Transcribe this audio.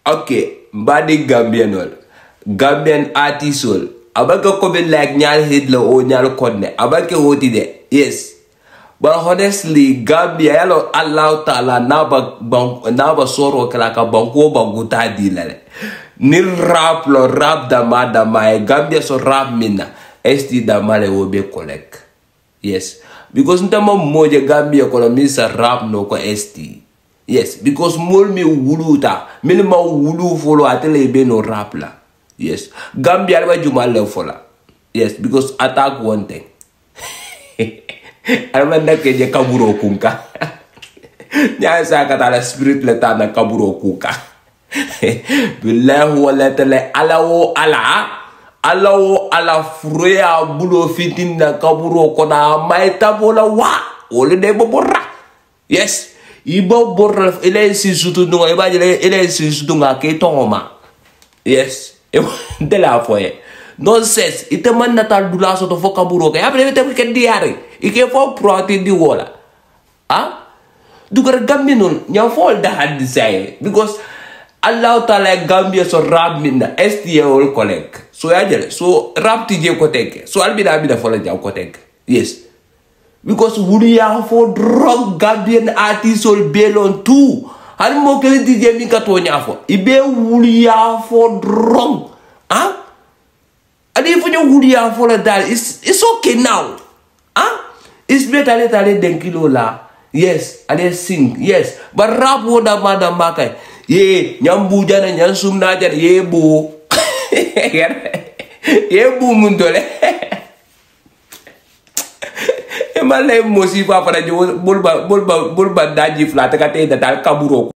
Okay, mbadi Gambian artisol. Abaka ko be like nyal hitler o nyal kodne. Abaka hoti de. Yes. But honestly, Gambia yalo Allah Ta'ala naba soro kalaka banko banguta dilale. Ni rap lo rap dama Gambia so rap mina. ST damale wo be collect. Yes. Because ntama moja Gambia kono misa rap no ko ST. Yes. Because mol mi wuluta. Mili ma wulu follow atele be no rap la. Yes. Gambia alwa jumale fola. Yes. Because attack one thing. Almanda keje kaburo kunka. Nya sa kata la spirit leta na kaburo kunka. Billahi wala tele ala furea bulo fitin na kaburo kona maita bola wa ole de bobora. Yes. Ibo borra ele si sutu nunga iba ele si sutu nga ke tongoma. Yes. De la foye. Nonsense. Ite man natal dula so to kaburo ka. Abre te ke diari. Ike fo protein di wola. Ah? Dugar Gambia non nya fall da had say because Allah Ta'ala Gambia so rap minna ST all collect. So ajele so rap ti je ko tek. So albida fola ja ko tek. Yes. Because wuri ya for drug Gambian artist all belon too. Hal mo kele ti je mi ka to nya fo. Ibe wuri ya for drug. Ah? Adi fo nyo wuri ya for dal it's okay now. Ah? It's better than kilo la. Yes, ade sing. Yes, but rap woda madam makai. Ye, nyambu jana nyansum na jana ye bu. Ye bu mundole. Emale mosi pa para jo bulba daji flat kate da kaburo.